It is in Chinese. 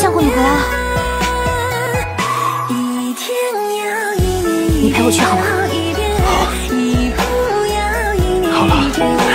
相公，你回来了，你陪我去好吗？ 好了。